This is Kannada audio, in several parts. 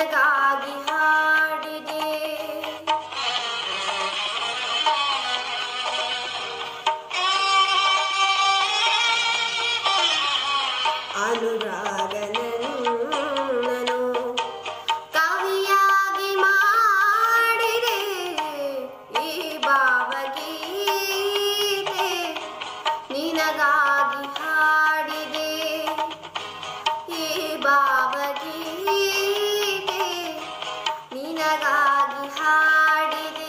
ನಿನಗಾಗಿ ಹಾಡಿದೆ. ಅನುರಾಗನನ್ನು ಕವಿಯಾಗಿ ಮಾಡಿದೆ ಈ ಭಾವಗೀತೆ. ನಿನಗಾಗಿ ಹಾಡಿದೆ ಈ ಭಾವಗೀತೆ. ನಿನಗಾಗಿ ಹಾಡಿದೆ.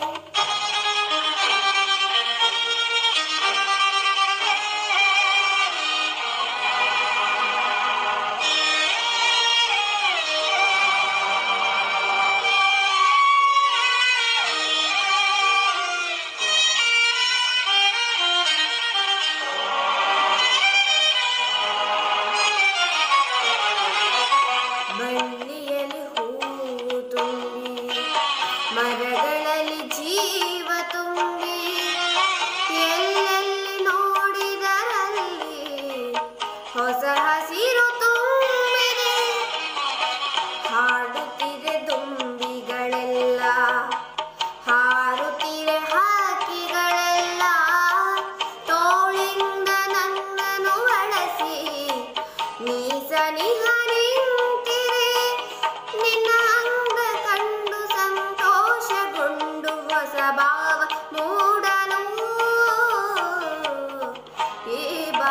ಬಳ್ಳಿಯಲ್ಲಿ ಹೂವು ತುಂಬಿ ಮರಗಳಲ್ಲಿ ಜೀವ ತುಂಬಿ ಎಲ್ಲೆಲ್ಲಿ ನೋಡಿದರಲ್ಲಿ ಹೊಸ ಹಸಿರು ತುಂಬಿದೆ. ಹಾಡುತ್ತಿದೆ ದುಂಬಿಗಳೆಲ್ಲ, ಹಾರುತ್ತಿರೆ ಹಕ್ಕಿಗಳೆಲ್ಲ. ತೋಳಿಂದ ನನ್ನನ್ನು ಬಳಸಿ ನೀ ಸನಿಹ ನಿಂತಿರೆ. ನಿನ್ನ ಅಂಗ ಕಂಡು ಸಂತೋಷಗೊಂಡು ಹೊಸ ಭಾವ ಮೂಡಲು ಈ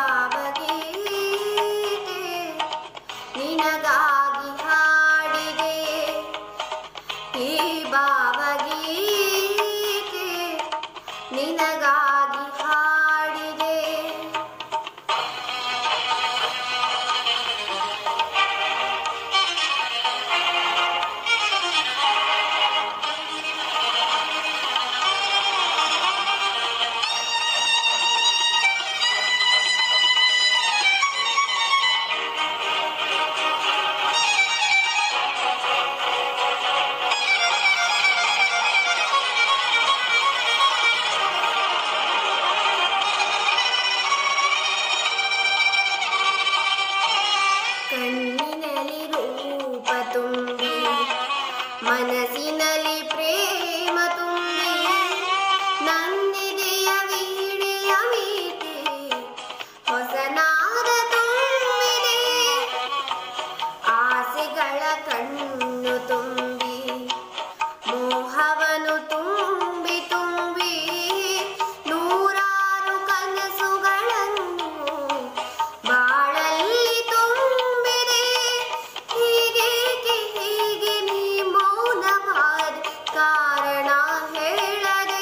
ಭಾವಗೀತೆ. ನಿನಗಾಗಿ ಹಾಡಿದೆ ಈ ಭಾವಗೀತೆ. ನಿನಗಾಗಿ ಹಾಡಿದೆ. ಕಣ್ಣಿನಲ್ಲಿ ರೂಪ ತುಂಬಿ ಮನಸ್ಸಿನಲ್ಲಿ ಪ್ರೇಮ ತುಂಬಿ ನನ್ನಿದೆಯ ವೀಣೆಯ ಮೀಟಿ ಹೊಸ ನಾದ ತುಂಬಿದೆ. ಆಸೆಗಳ ಕಣ್ಣು ತುಂಬಿ ಮೋಹವನು ತುಂಬಿ ತುಂಬಿ ನೂರಾರು ಕನಸುಗಳನ್ನು ಬಾಳಲ್ಲಿ ತುಂಬಿದೆ. ಹೀಗೇಕೆ ಹೀಗೆ ನೀ ಮೌನವಾದ ಕಾರಣ ಹೇಳದೆ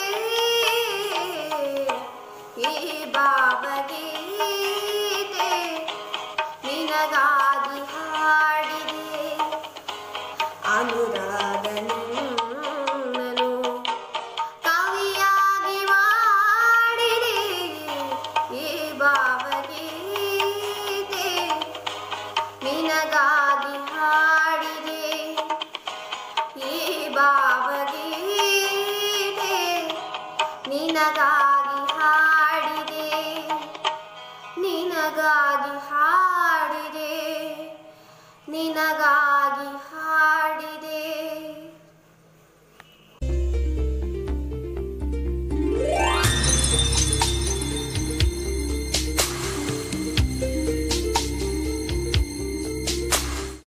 ಈ ಭಾವಗೀತೆ. ನಿನಗಾಗಿ ಹಾಡಿದೆ ಅನುರಾಗನನ್ನು ಕವಿಯಾಗಿ ಮಾಡಿದೆ ಈ ಭಾವಗೀತೆ. ನಿನಗಾಗಿ